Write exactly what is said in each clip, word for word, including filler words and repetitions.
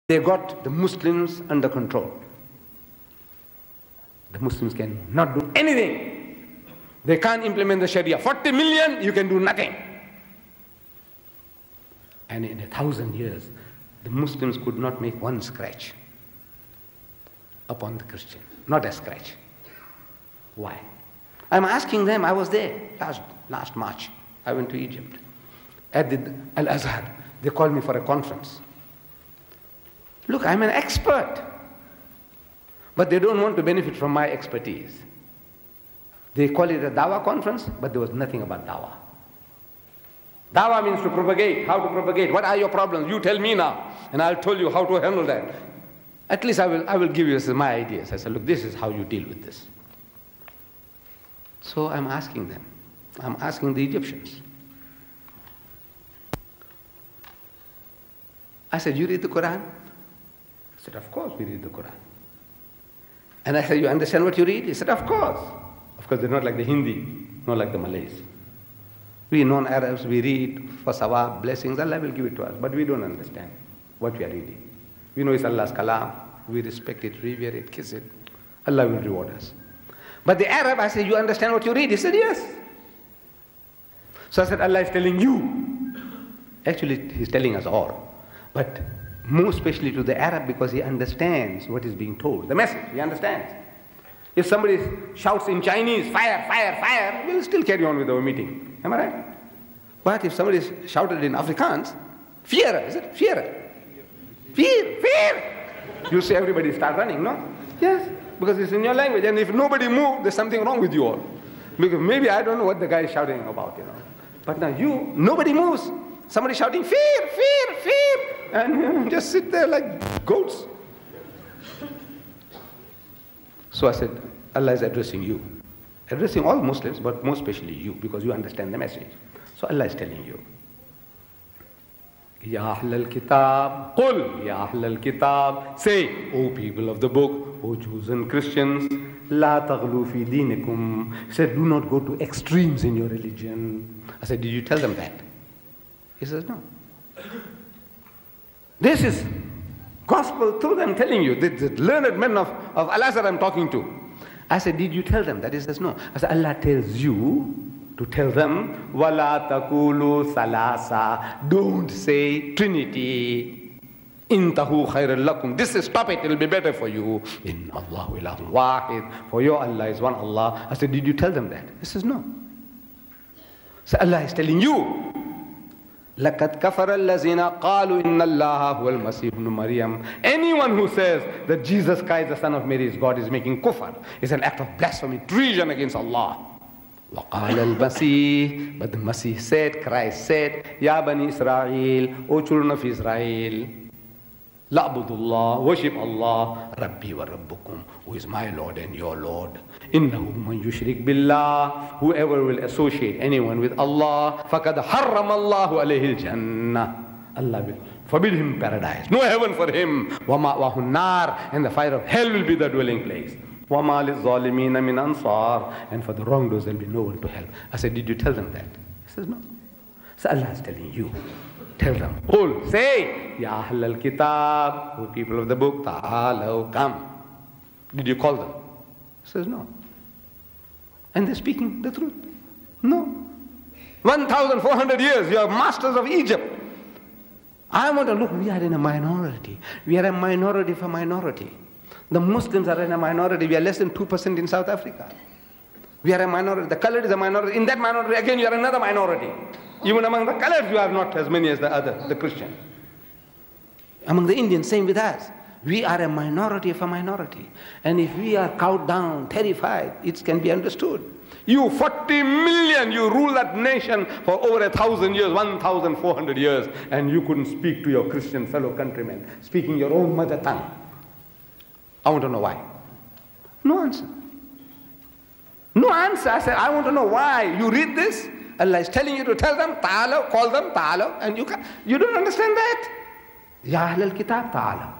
They got the Muslims under control. The Muslims can not do anything. They can't implement the Sharia. forty million, you can do nothing. And in a thousand years, the Muslims could not make one scratch upon the Christian. Not a scratch. Why? I'm asking them, I was there last, last March. I went to Egypt. At the Al-Azhar, they called me for a conference. Look, I'm an expert. But they don't want to benefit from my expertise. They call it a Dawah conference, but there was nothing about Dawah. Dawah means to propagate. How to propagate? What are your problems? You tell me now, and I'll tell you how to handle that. At least I will, I will give you my ideas. I said, look, this is how you deal with this. So I'm asking them. I'm asking the Egyptians. I said, you read the Quran? I said, of course we read the Quran. And I said, you understand what you read? He said, of course. Of course, they're not like the Hindi, not like the Malays. We non-Arabs, we read for sawab, blessings, Allah will give it to us, but we don't understand what we are reading. We know it's Allah's kalam, we respect it, revere it, kiss it. Allah will reward us. But the Arab, I said, you understand what you read? He said, yes. So I said, Allah is telling you. Actually, He's telling us all. But more especially to the Arab, because he understands what is being told. The message, he understands. If somebody shouts in Chinese, fire, fire, fire, we'll still carry on with our meeting. Am I right? But if somebody shouted in Afrikaans, fear, is it? Fear. Fear, fear. You see everybody start running, no? Yes, because it's in your language. And if nobody moves, there's something wrong with you all. Because maybe I don't know what the guy is shouting about, you know. But now you, nobody moves. Somebody shouting, fear, fear, fear. And you know, just sit there like goats. So I said, Allah is addressing you. Addressing all Muslims, but more especially you, because you understand the message. So Allah is telling you. Ya Ahlal Kitab, Qul, Ya Ahlal Kitab, say, O people of the book, O Jews and Christians, La taghlu fi dinikum. He said, do not go to extremes in your religion. I said, did you tell them that? He says, no. This is gospel truth I'm telling you. The, the learned men of, of Al-Azhar I'm talking to. I said, did you tell them that? He says, no. I said, Allah tells you to tell them, Wala takulu salasa. Don't say Trinity. Intahu khairan lakum. This is, stop it, it will be better for you. In Allahu ilahun wahid. For your Allah is one Allah. I said, did you tell them that? He says, no. So Allah is telling you, لَقَدْ كَفَرَ الَّذِينَ قَالُوا إِنَّ اللَّهَ هُوَ الْمَسِيحُ ابْنُ مَرْيَمَ. Anyone who says that Jesus Christ, the son of Mary, is God, is making kufr. It's an act of blasphemy, treason against Allah. وَقَالَ الْمَسِيحُ. But the Masih said, Christ said, Ya Bani Israel, O children of Israel, La'budullah, worship Allah, Rabbi wa Rabbukum, who is my Lord and your Lord. Innahu man yushrik billah, whoever will associate anyone with Allah, faqad harrama Allahu alayhi al-jannah. Allah will forbid him paradise. No heaven for him. Wa ma'wahu nar, and the fire of hell will be the dwelling place. Wa ma liz-zalimina min ansar, and for the wrongdoers there will be no one to help. I said, did you tell them that? He says, no. So Allah is telling you. Tell them, Qul, say, Ya Ahlal Kitab, O people of the book, Ta'alaw, come. Did you call them? He says, no. And they're speaking the truth. No. one thousand four hundred years, you are masters of Egypt. I want to look, we are in a minority. We are a minority for minority. The Muslims are in a minority. We are less than two percent in South Africa. We are a minority. The colored is a minority. In that minority, again, you are another minority. Even among the colored, you are not as many as the other, the Christian. Among the Indians, same with us. We are a minority of a minority. And if we are cowed down, terrified, it can be understood. You forty million, you rule that nation for over a thousand years, one thousand four hundred years, and you couldn't speak to your Christian fellow countrymen, speaking your own mother tongue. I want to know why. No answer. No answer. I said, I want to know why. You read this, Allah is telling you to tell them, ta'ala, call them, ta'ala, and you can't, you don't understand that. Ya Ahlal Kitab, ta'ala.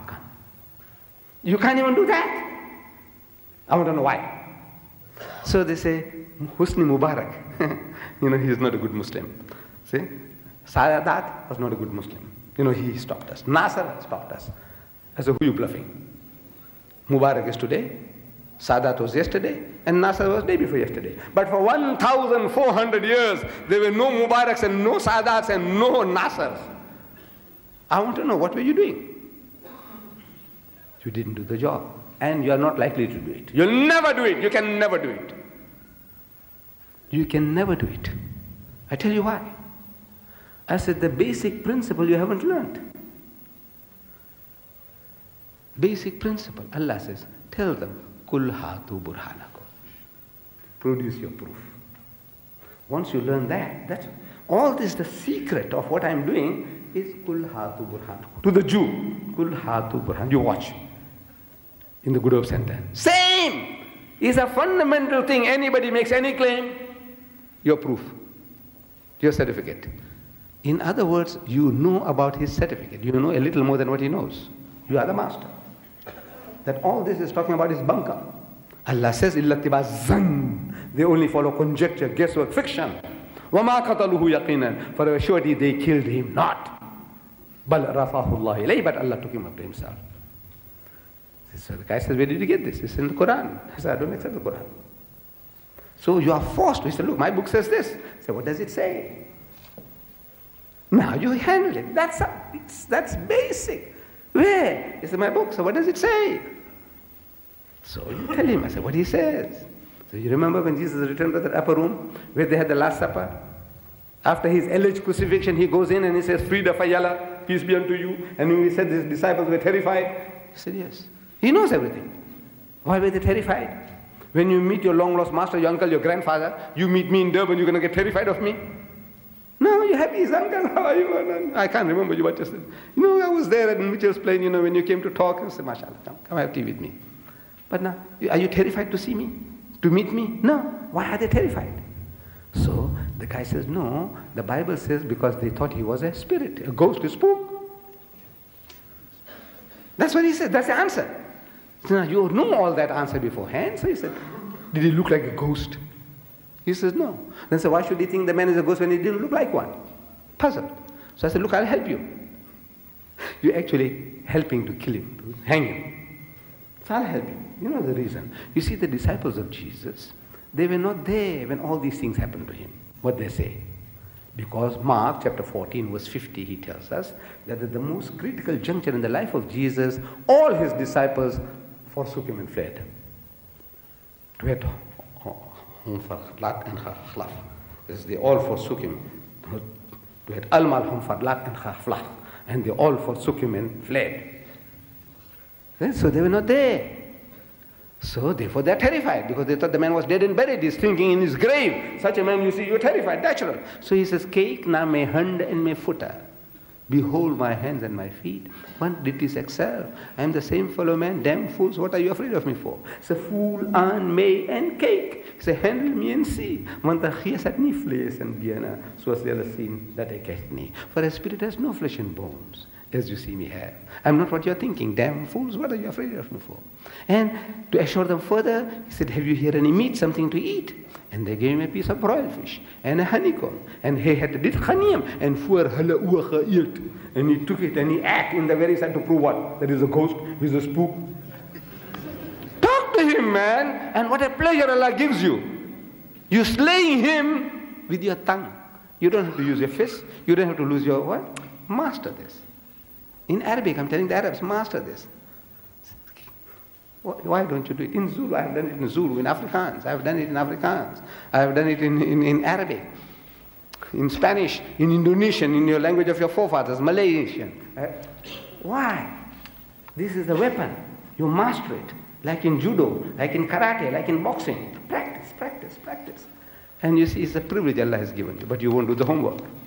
You can't even do that. I want to know why. So they say, Husni Mubarak, you know, he is not a good Muslim. See, Sadat was not a good Muslim. You know, he stopped us. Nasser stopped us. I said, who are you bluffing? Mubarak is today, Sadat was yesterday, and Nasser was day before yesterday. But for one thousand four hundred years, there were no Mubaraks and no Sadats and no Nassers. I want to know, what were you doing? You didn't do the job. And you are not likely to do it. You'll never do it. You can never do it. You can never do it. I tell you why. I said, the basic principle you haven't learned. Basic principle. Allah says, tell them, Kul hatu burhanakum. Produce your proof. Once you learn that, that's all this, the secret of what I'm doing is Kul hatu burhanakum. To the Jew, Kul hatu burhan. You watch. In the Good Hope Center. Same! Is a fundamental thing. Anybody makes any claim, your proof, your certificate. In other words, you know about his certificate. You know a little more than what he knows. You are the master. That all this is talking about is bunker. Allah says, إِلَّا اتِّبَاعَ الظَّنِّ. They only follow conjecture, guesswork, fiction. وَمَا قَتَلُوهُ يَقِينًا. For a surety they killed him not. بَلْ رَفَعَهُ اللَّهُ إِلَيْهِ. But Allah took him up to himself. So the guy says, where did you get this? It's in the Quran. I said, I don't accept the Quran. So you are forced. He said, look, my book says this. I said, what does it say? Now you handle it. That's, a, it's, that's basic. Where? He said, my book. So what does it say? So you tell him. I said, what he says. So you remember when Jesus returned to the upper room where they had the Last Supper? After his alleged crucifixion, he goes in and he says, Frida Fayala, peace be unto you. And when he said his disciples were terrified, he said, yes. He knows everything. Why were they terrified? When you meet your long-lost master, your uncle, your grandfather, you meet me in Durban, you're going to get terrified of me? No, you're happy, his uncle, how are you? I can't remember you what you said. You know, I was there at Mitchell's Plain, you know, when you came to talk, and said, mashallah, come, come have tea with me. But now, are you terrified to see me? To meet me? No. Why are they terrified? So, the guy says, no, the Bible says because they thought he was a spirit, a ghost, a spook. That's what he said, that's the answer. So now you know all that answer beforehand. So he said, did he look like a ghost? He says, no. Then I said, why should he think the man is a ghost when he didn't look like one? Puzzled. So I said, look, I'll help you. You're actually helping to kill him, to hang him. So I'll help you. You know the reason. You see, the disciples of Jesus, they were not there when all these things happened to him. What they say? Because Mark chapter fourteen verse fifty, he tells us that at the most critical juncture in the life of Jesus, all his disciples forsook him and fled. They all forsook him. And they all forsook him and fled. So they were not there. So therefore they are terrified because they thought the man was dead and buried. He's thinking in his grave. Such a man, you see, you're terrified, natural. So he says, Cake na me hand and me footer. Behold my hands and my feet. What did this excel? I am the same fellow man. Damn fools, what are you afraid of me for? It's a fool and may and cake. It's a handle me and see. Want the chiasat ni flesh and biana. So as the other scene that I get me. For a spirit has no flesh and bones, as you see me have. I'm not what you're thinking. Damn fools, what are you afraid of me for? And to assure them further, he said, have you here any meat, something to eat? And they gave him a piece of broiled fish and a honeycomb. And he had dit geniem and voor hulle oë geëet. And he took it and he ate in the very side to prove what? That is a ghost, he's a spook. Talk to him, man. And what a pleasure Allah gives you. You're slaying him with your tongue. You don't have to use your fist. You don't have to lose your what? Master this. In Arabic, I'm telling the Arabs, master this. Why don't you do it? In Zulu, I have done it in Zulu, in Afrikaans. I have done it in Afrikaans. I have done it in, in, in Arabic, in Spanish, in Indonesian, in your language of your forefathers, Malaysian. Uh, why? This is the weapon. You master it. Like in judo, like in karate, like in boxing. Practice, practice, practice. And you see, it's a privilege Allah has given you, but you won't do the homework.